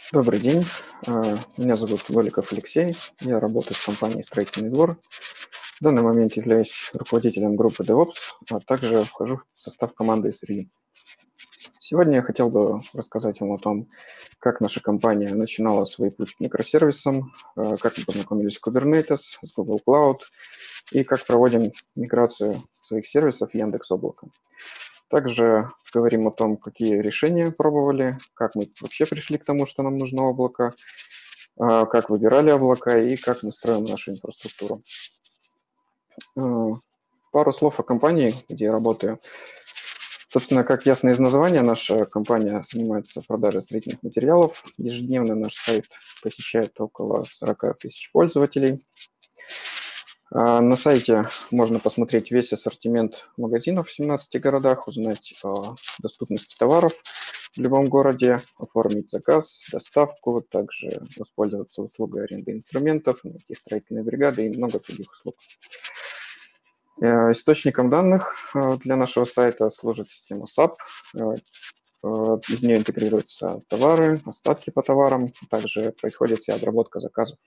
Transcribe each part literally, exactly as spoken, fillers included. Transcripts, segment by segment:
Добрый день. А, Меня зовут Голиков Алексей. Я работаю в компании «Строительный двор». В данный момент являюсь руководителем группы DevOps, а также вхожу в состав команды эс эр и. Сегодня я хотел бы рассказать вам о том, как наша компания начинала свой путь к микросервисам, а, как мы познакомились с Kubernetes, с Google Cloud и как проводим миграцию своих сервисов в Яндекс.Облако. Также говорим о том, какие решения пробовали, как мы вообще пришли к тому, что нам нужно облако, а, как выбирали облака и как мы строим нашу инфраструктуру. А, Пару слов о компании, где я работаю. Собственно, как ясно из названия, наша компания занимается продажей строительных материалов. Ежедневно наш сайт посещает около сорок тысяч пользователей. А, На сайте можно посмотреть весь ассортимент магазинов в семнадцати городах, узнать о доступности товаров в любом городе, оформить заказ, доставку, также воспользоваться услугой аренды инструментов, найти строительные бригады и много других услуг. Э, Источником данных э, для нашего сайта служит система сап. Э, э, Из нее интегрируются товары, остатки по товарам, также происходит вся обработка заказов.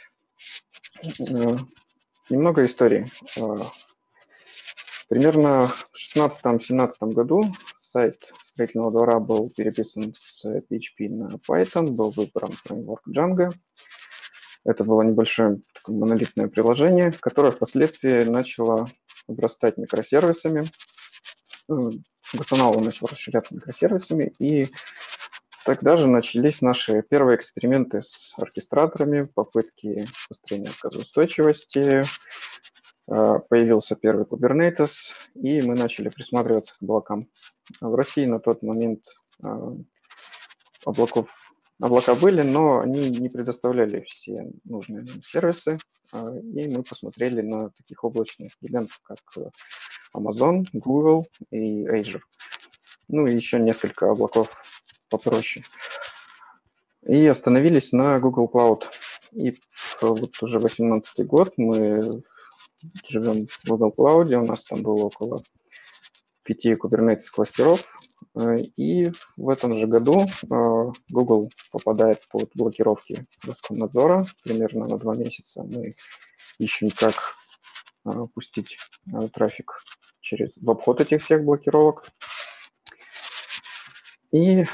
Э, Немного истории. Э, Примерно в шестнадцатом-семнадцатом году сайт строительного двора был переписан с пи эйч пи на Python, был выбран фреймворк Django. Это было небольшое такое монолитное приложение, которое впоследствии начало обрастать микросервисами. Функционал начал расширяться микросервисами, и тогда же начались наши первые эксперименты с оркестраторами, попытки построения отказоустойчивости. Появился первый Kubernetes, и мы начали присматриваться к облакам. В России на тот момент облаков, облака были, но они не предоставляли все нужные нам сервисы, и мы посмотрели на таких облачных гигантов, как Amazon, Google и Azure. Ну и еще несколько облаков попроще. И остановились на Google Cloud. И вот уже восемнадцатый год мы живем в Google Cloud, у нас там было около пяти Kubernetes кластеров, и в этом же году Google попадает под блокировки Роскомнадзора примерно на два месяца. Мы ищем, как пустить трафик через, в обход этих всех блокировок. И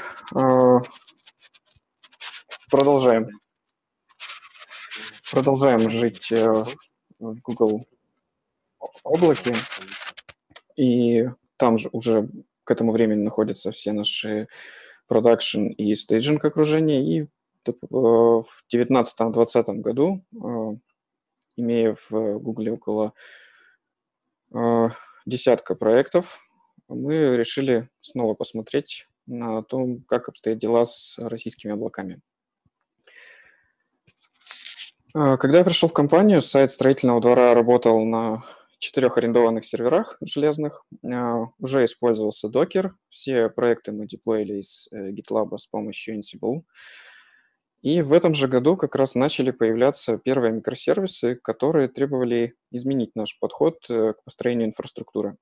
продолжаем. Продолжаем жить в Google облаке, и там же уже к этому времени находятся все наши продакшн и стейджинг окружения, и в девятнадцатом-двадцатом году, имея в Google около десятка проектов, мы решили снова посмотреть на то, как обстоят дела с российскими облаками. Когда я пришел в компанию, сайт строительного двора работал на четырех арендованных серверах железных. Уже использовался Docker. Все проекты мы деплоили из GitLab с помощью Ansible. И в этом же году как раз начали появляться первые микросервисы, которые требовали изменить наш подход к построению инфраструктуры.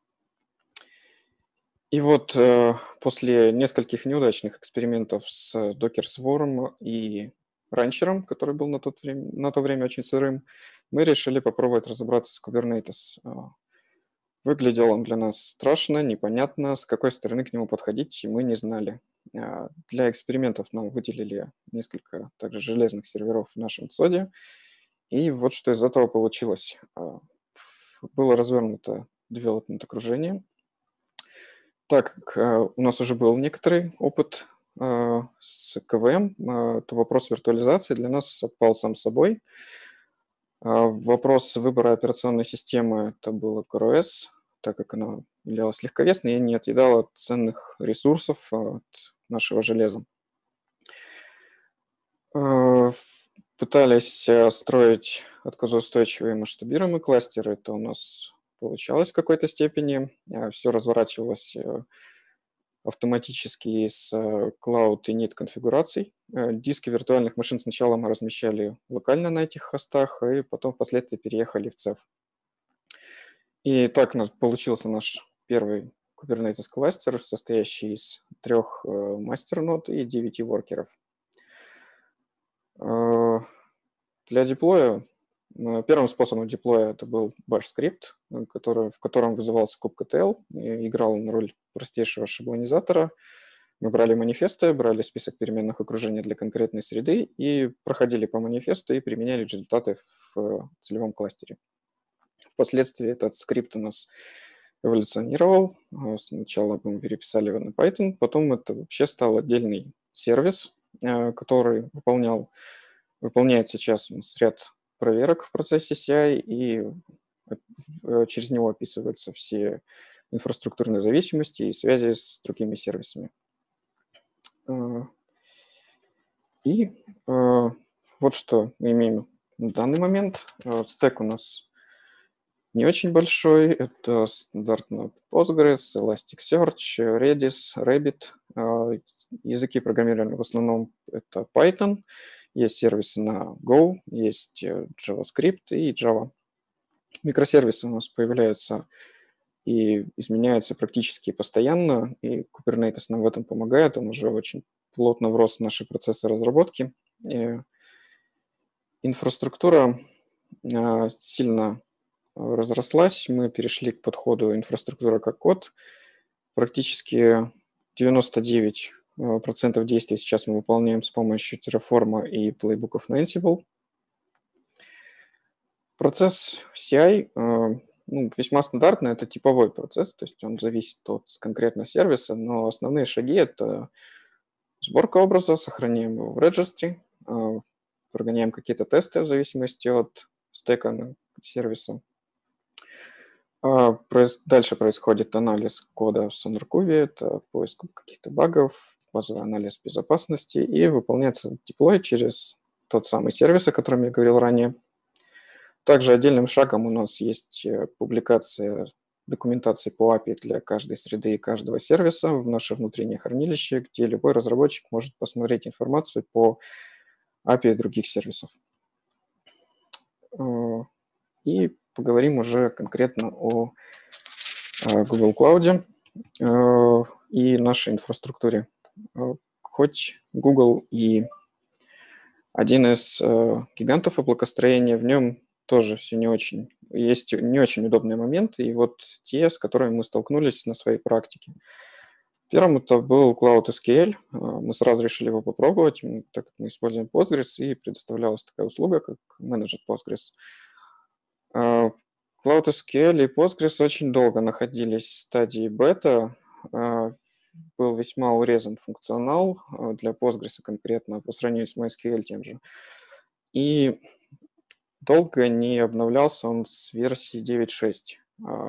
И вот после нескольких неудачных экспериментов с Docker Swarm и ранчером, который был на, тот время, на то время очень сырым, мы решили попробовать разобраться с Kubernetes. Выглядел он для нас страшно, непонятно, с какой стороны к нему подходить, и мы не знали. Для экспериментов нам выделили несколько также железных серверов в нашем цоде, и вот что из этого получилось. Было развернуто development окружение. Так как у нас уже был некоторый опыт с ка вэ эм, то вопрос виртуализации для нас отпал сам собой. Вопрос выбора операционной системы – это было кор о эс, так как она являлась легковесной и не отъедала ценных ресурсов от нашего железа. Пытались строить отказоустойчивые масштабируемые кластеры, это у нас получалось в какой-то степени. Все разворачивалось автоматически из Cloud и инит конфигураций. Диски виртуальных машин сначала мы размещали локально на этих хостах, и потом впоследствии переехали в цеф. И так получился наш первый Kubernetes кластер, состоящий из трех мастернод и девяти воркеров. Для деплоя первым способом деплоя это был bash-скрипт, который, в котором вызывался kubectl, и играл он роль простейшего шаблонизатора. Мы брали манифесты, брали список переменных окружения для конкретной среды и проходили по манифесту и применяли результаты в целевом кластере. Впоследствии этот скрипт у нас эволюционировал. Сначала мы переписали его на Python, потом это вообще стал отдельный сервис, который выполнял, выполняет сейчас у нас ряд проверок в процессе си ай, и через него описываются все инфраструктурные зависимости и связи с другими сервисами. И вот что мы имеем на данный момент. Стек у нас не очень большой. Это стандартно Postgres, Elasticsearch, Redis, Rabbit. Языки программирования в основном это Python. Есть сервисы на Go, есть JavaScript и Java. Микросервисы у нас появляются и изменяются практически постоянно, и Kubernetes нам в этом помогает. Он уже очень плотно врос в наши процессы разработки. И инфраструктура сильно разрослась. Мы перешли к подходу инфраструктура как код. Практически девяносто девять процентов действий сейчас мы выполняем с помощью Terraform и плейбуков на Ansible. Процесс си ай ну, весьма стандартный, это типовой процесс, то есть он зависит от конкретного сервиса, но основные шаги – это сборка образа, сохраняем его в registry, прогоняем какие-то тесты в зависимости от стека сервиса. Дальше происходит анализ кода в SonarQube, это поиск каких-то багов, базовый анализ безопасности, и выполняется деплой через тот самый сервис, о котором я говорил ранее. Также отдельным шагом у нас есть публикация документации по эй пи ай для каждой среды и каждого сервиса в наше внутреннее хранилище, где любой разработчик может посмотреть информацию по эй пи ай других сервисов. И поговорим уже конкретно о Google Cloud и нашей инфраструктуре. Хоть Google и один из гигантов облакостроения, в нем тоже все не очень, есть не очень удобные моменты, и вот те, с которыми мы столкнулись на своей практике. Первым это был CloudSQL. Мы сразу решили его попробовать, так как мы используем Postgres, и предоставлялась такая услуга, как менеджер Postgres. CloudSQL и Postgres очень долго находились в стадии бета. Был весьма урезан функционал для Postgres конкретно по сравнению с MySQL тем же. И долго не обновлялся он с версии девять точка шесть.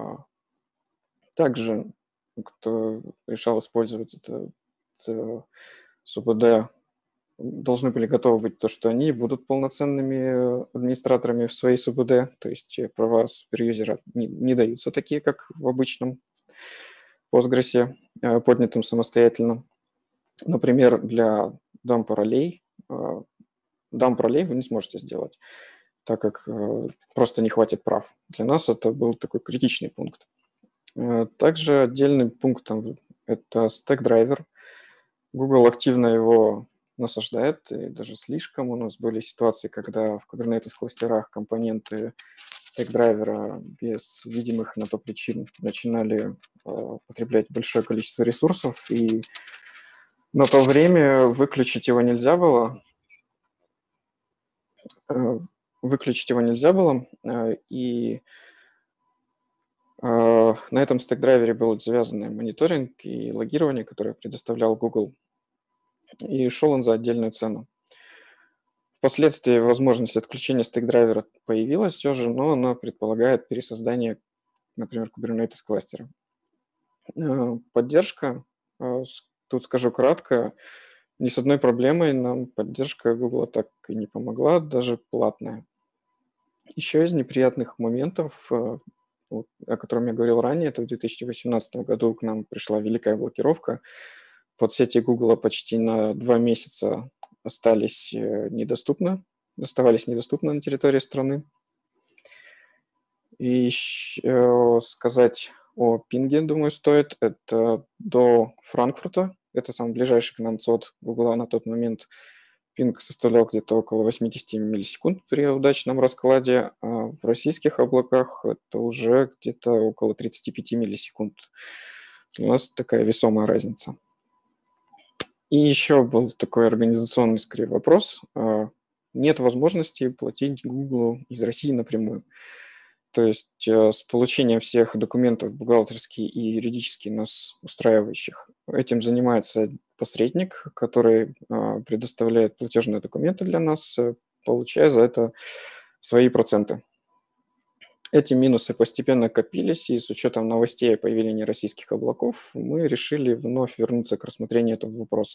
Также, кто решал использовать это, это СУБД, должны были готовы быть то, что они будут полноценными администраторами в своей СУБД, то есть права суперюзера не, не даются такие, как в обычном Postgres, поднятым самостоятельно. Например, для дамп-ролей, дамп-ролей вы не сможете сделать, так как просто не хватит прав. Для нас это был такой критичный пункт. Также отдельным пунктом это стек-драйвер. Google активно его насаждает, и даже слишком. У нас были ситуации, когда в Kubernetes кластерах компоненты стек-драйвера без видимых на то причин начинали потреблять большое количество ресурсов, и на то время выключить его нельзя было. Выключить его нельзя было, и на этом стек-драйвере был завязан мониторинг и логирование, которое предоставлял Google, и шел он за отдельную цену. Впоследствии возможность отключения стек-драйвера появилась все же, но она предполагает пересоздание, например, Kubernetes кластера. Поддержка, тут скажу кратко, ни с одной проблемой нам поддержка Google так и не помогла, даже платная. Еще из неприятных моментов, о котором я говорил ранее, это в две тысячи восемнадцатом году к нам пришла великая блокировка. Подсети Google почти на два месяца остались недоступны, оставались недоступны на территории страны. И еще сказать о пинге, думаю, стоит. Это до Франкфурта, это самый ближайший к нам цод Google на тот момент, пинг составлял где-то около восемьдесят миллисекунд при удачном раскладе, а в российских облаках это уже где-то около тридцать пять миллисекунд. У нас такая весомая разница. И еще был такой организационный, скорее, вопрос. Нет возможности платить Google из России напрямую. То есть с получением всех документов бухгалтерских и юридически нас устраивающих, этим занимается посредник, который предоставляет платежные документы для нас, получая за это свои проценты. Эти минусы постепенно копились, и с учетом новостей о появлении российских облаков мы решили вновь вернуться к рассмотрению этого вопроса.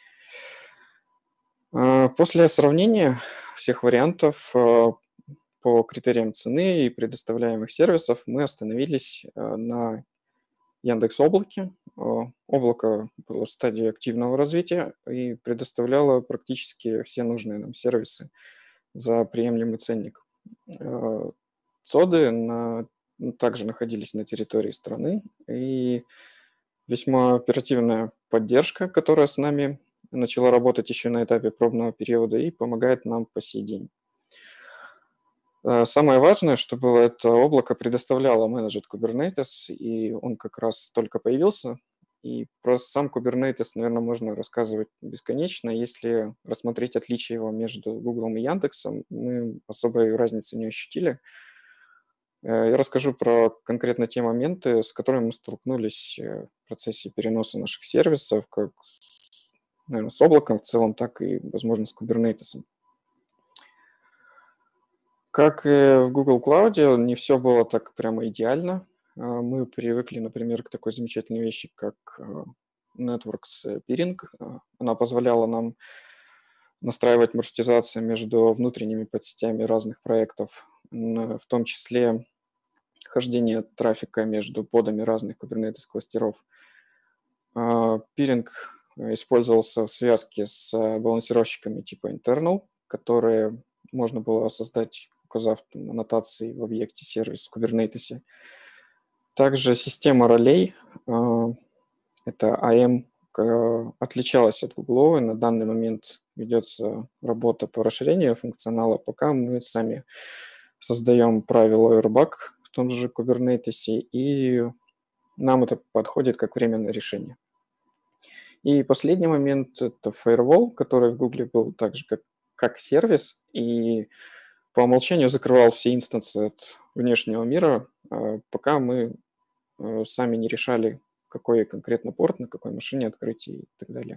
После сравнения всех вариантов по критериям цены и предоставляемых сервисов мы остановились на Яндекс.Облаке. Облако было в стадии активного развития и предоставляло практически все нужные нам сервисы за приемлемый ценник. ЦОДы на, также находились на территории страны, и весьма оперативная поддержка, которая с нами начала работать еще на этапе пробного периода и помогает нам по сей день. Самое важное, что было, это облако предоставляло Managed Kubernetes, и он как раз только появился. И про сам Kubernetes, наверное, можно рассказывать бесконечно. Если рассмотреть отличия его между Google и Яндексом, мы особой разницы не ощутили. Я расскажу про конкретно те моменты, с которыми мы столкнулись в процессе переноса наших сервисов, как, наверное, с облаком в целом, так и, возможно, с Kubernetes. Как и в Google Cloud, не все было так прямо идеально. Мы привыкли, например, к такой замечательной вещи, как Networks Peering. Она позволяла нам настраивать маршрутизацию между внутренними подсетями разных проектов, в том числе хождение трафика между подами разных Kubernetes-кластеров. Пиринг использовался в связке с балансировщиками типа internal, которые можно было создать, указав аннотации в объекте сервис в Kubernetes. Также система ролей, это эй эм, отличалась от Google. На данный момент ведется работа по расширению функционала, пока мы сами создаем правила Airbag в том же Kubernetes, и нам это подходит как временное решение. И последний момент – это Firewall, который в Google был также как, как сервис, и по умолчанию закрывал все инстансы от внешнего мира, пока мы сами не решали, какой конкретно порт, на какой машине открыть и так далее.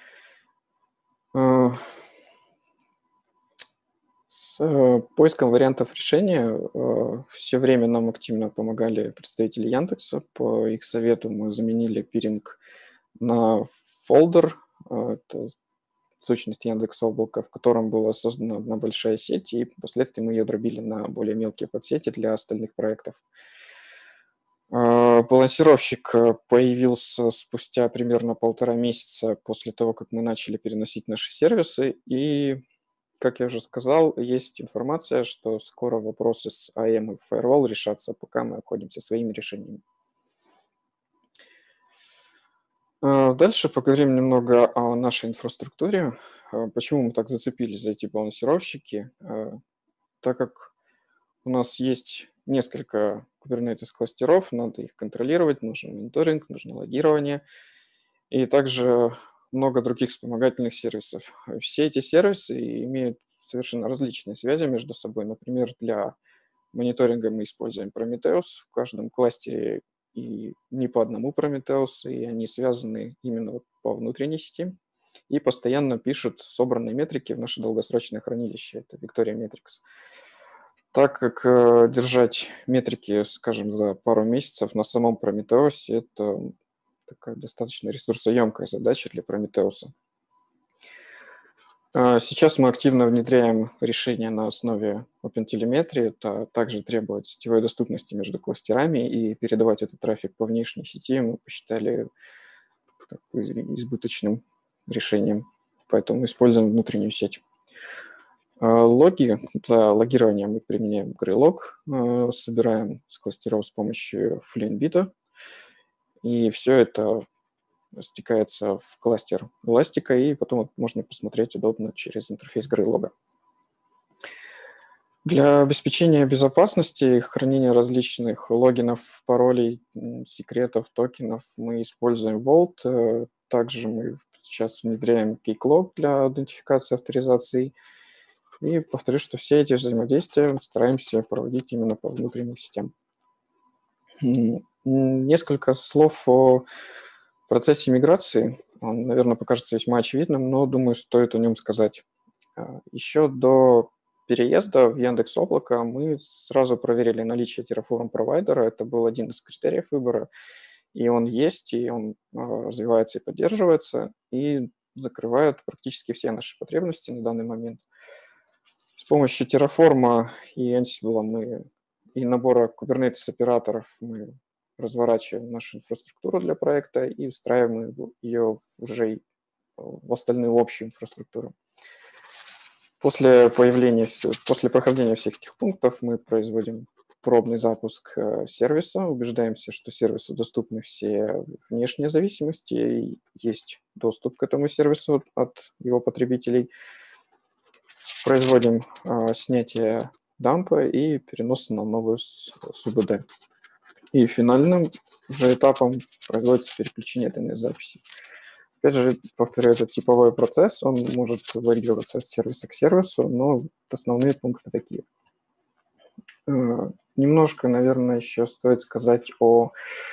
С поиском вариантов решения все время нам активно помогали представители Яндекса. По их совету мы заменили пиринг на фолдер, это сущность Яндекс.Облака, в котором была создана одна большая сеть, и впоследствии мы ее дробили на более мелкие подсети для остальных проектов. Балансировщик появился спустя примерно полтора месяца после того, как мы начали переносить наши сервисы, и, как я уже сказал, есть информация, что скоро вопросы с эй эм и Firewall решатся, пока мы обходимся своими решениями. Дальше поговорим немного о нашей инфраструктуре. Почему мы так зацепились за эти балансировщики? Так как у нас есть несколько Kubernetes-кластеров, надо их контролировать, нужен мониторинг, нужно логирование, и также много других вспомогательных сервисов. Все эти сервисы имеют совершенно различные связи между собой. Например, для мониторинга мы используем Prometheus в каждом кластере, и не по одному Prometheus, и они связаны именно вот по внутренней сети и постоянно пишут собранные метрики в наше долгосрочное хранилище, это Victoria Metrics. Так как э, держать метрики, скажем, за пару месяцев на самом Prometheus, это такая достаточно ресурсоемкая задача для Prometheus. Сейчас мы активно внедряем решения на основе OpenTelemetry. Это также требует сетевой доступности между кластерами, и передавать этот трафик по внешней сети мы посчитали избыточным решением, поэтому используем внутреннюю сеть. Логи для логирования мы применяем Greylog, собираем с кластеров с помощью Fluentbit, и все это стекается в кластер эластика, и потом можно посмотреть удобно через интерфейс Greylog. Для обеспечения безопасности и хранения различных логинов, паролей, секретов, токенов мы используем Vault. Также мы сейчас внедряем Keycloak для аутентификации, авторизации. И повторюсь, что все эти взаимодействия стараемся проводить именно по внутренним сетям. Несколько слов о процессе миграции. Он, наверное, покажется весьма очевидным, но, думаю, стоит о нем сказать. Еще до переезда в Яндекс.Облако мы сразу проверили наличие Terraform провайдера. Это был один из критериев выбора. И он есть, и он развивается и поддерживается, и закрывает практически все наши потребности на данный момент. С помощью Terraform и Ansible мы, и набора Kubernetes операторов мы разворачиваем нашу инфраструктуру для проекта и встраиваем ее уже в остальную общую инфраструктуру. После появления, после прохождения всех этих пунктов мы производим пробный запуск сервиса, убеждаемся, что сервису доступны все внешние зависимости, и есть доступ к этому сервису от его потребителей. Производим снятие дампа и перенос на новую СУБД. И финальным же этапом производится переключение ди эн эс-записи. Опять же, повторяю, этот типовой процесс, он может варьироваться от сервиса к сервису, но основные пункты такие. Немножко, наверное, еще стоит сказать о,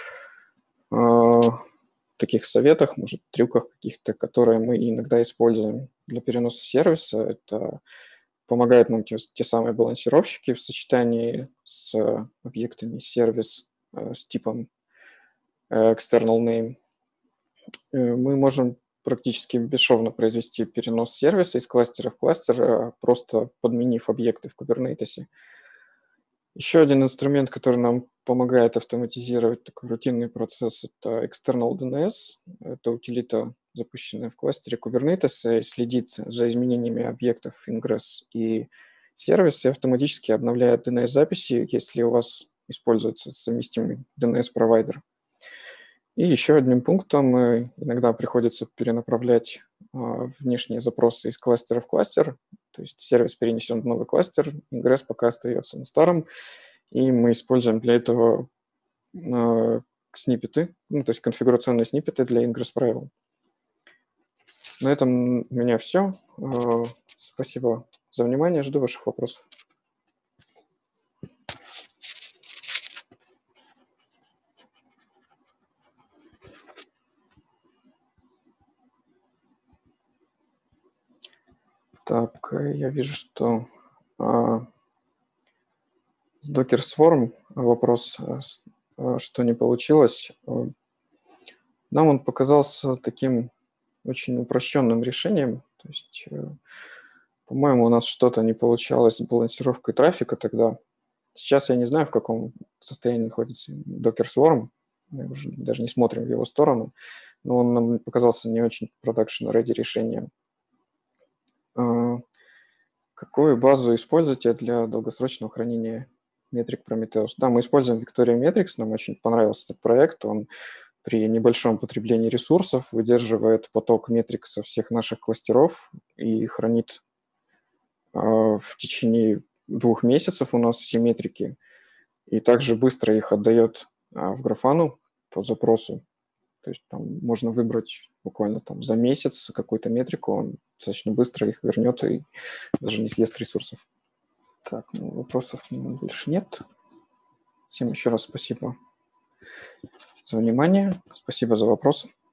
о таких советах, может, трюках каких-то, которые мы иногда используем для переноса сервиса. Это помогают нам те, те самые балансировщики в сочетании с объектами сервис с типом external name. Мы можем практически бесшовно произвести перенос сервиса из кластера в кластер, просто подменив объекты в Kubernetes. Еще один инструмент, который нам помогает автоматизировать такой рутинный процесс, это External ди эн эс. Это утилита, запущенная в кластере Kubernetes, и следит за изменениями объектов Ingress и сервис, и автоматически обновляет ди эн эс-записи, если у вас используется совместимый ди эн эс-провайдер. И еще одним пунктом иногда приходится перенаправлять внешние запросы из кластера в кластер. То есть сервис перенесен в новый кластер, Ingress пока остается на старом, и мы используем для этого сниппеты, ну, то есть конфигурационные сниппеты для Ingress правил. На этом у меня все. Спасибо за внимание, жду ваших вопросов. Так, я вижу, что а, с Docker Swarm вопрос, а, что не получилось. Нам он показался таким очень упрощенным решением. То есть, по-моему, у нас что-то не получалось с балансировкой трафика тогда. Сейчас я не знаю, в каком состоянии находится Docker Swarm. Мы уже даже не смотрим в его сторону. Но он нам показался не очень production-ready решением. Какую базу используете для долгосрочного хранения метрик Prometheus? Да, мы используем Victoria Metrics, нам очень понравился этот проект. Он при небольшом потреблении ресурсов выдерживает поток метрик со всех наших кластеров и хранит э, в течение двух месяцев у нас все метрики. И также быстро их отдает э, в Grafana по запросу. То есть там можно выбрать буквально там за месяц какую-то метрику, он достаточно быстро их вернет и даже не съест ресурсов. Так, ну, вопросов больше нет. Всем еще раз спасибо за внимание, спасибо за вопросы.